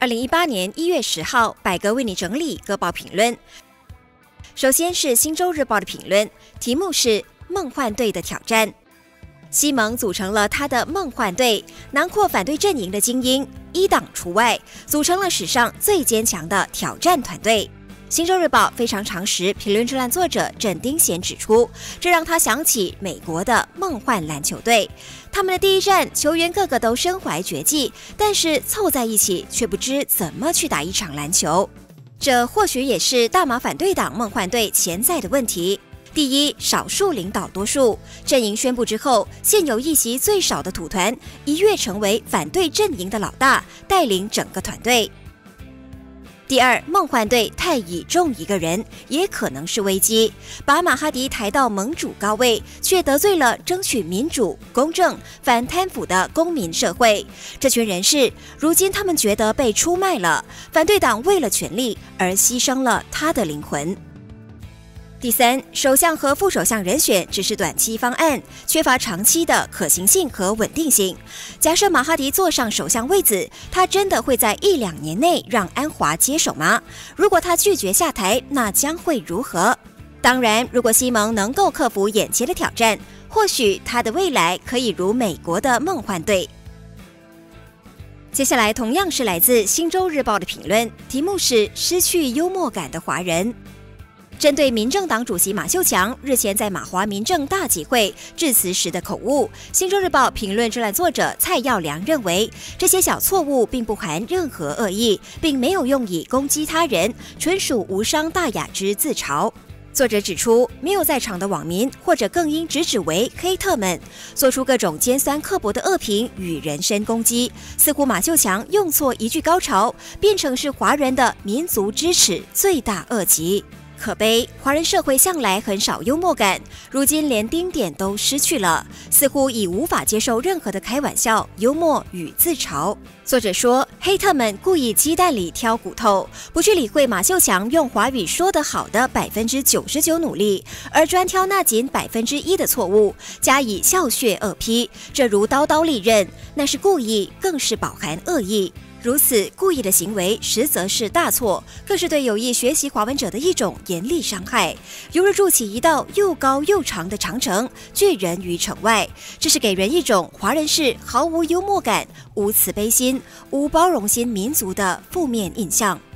2018年1月10号，百格为你整理各报评论。首先是《新洲日报》的评论，题目是“梦幻队的挑战”。西蒙组成了他的梦幻队，囊括反对阵营的精英，一党除外，组成了史上最坚强的挑战团队。新洲日报非常常识评论专栏作者郑丁贤指出，这让他想起美国的梦幻篮球队。他们的第一战，球员个个都身怀绝技，但是凑在一起却不知怎么去打一场篮球。这或许也是大马反对党梦幻队潜在的问题。第一，少数领导多数。阵营宣布之后，现有议席最少的土团一跃成为反对阵营的老大，带领整个团队。第二，梦幻队太倚重一个人，也可能是危机。把马哈迪抬到盟主高位，却得罪了争取民主、公正、反贪腐的公民社会。这群人士，如今他们觉得被出卖了。反对党为了权力而牺牲了他的灵魂。第三，首相和副首相人选只是短期方案，缺乏长期的可行性和稳定性。假设马哈迪坐上首相位子，他真的会在1-2年内让安华接手吗？如果他拒绝下台，那将会如何？当然，如果西蒙能够克服眼前的挑战，或许他的未来可以如美国的梦幻队。接下来同样是来自《新洲日报》的评论，题目是“失去幽默感的华人”。针对民政党主席马秀强日前在马华民政大集会致辞时的口误，新洲日报评论专栏作者蔡耀良认为，这些小错误并不含任何恶意，并没有用以攻击他人，纯属无伤大雅之自嘲。作者指出，没有在场的网民或者更应直指为黑特们，做出各种尖酸刻薄的恶评与人身攻击，似乎马秀强用错一句高潮，变成是华人的民族之耻罪大恶极。可悲，华人社会向来很少幽默感，如今连丁点都失去了，似乎已无法接受任何的开玩笑、幽默与自嘲。作者说，黑特们故意鸡蛋里挑骨头，不去理会马秀强用华语说得好的99%努力，而专挑那仅1%的错误，加以笑谑恶批，这如刀刀利刃，那是故意，更是饱含恶意。如此故意的行为，实则是大错，更是对有意学习华文者的一种严厉伤害，犹如筑起一道又高又长的长城，拒人于城外。这是给人一种华人是毫无幽默感、无慈悲心、无包容心民族的负面印象。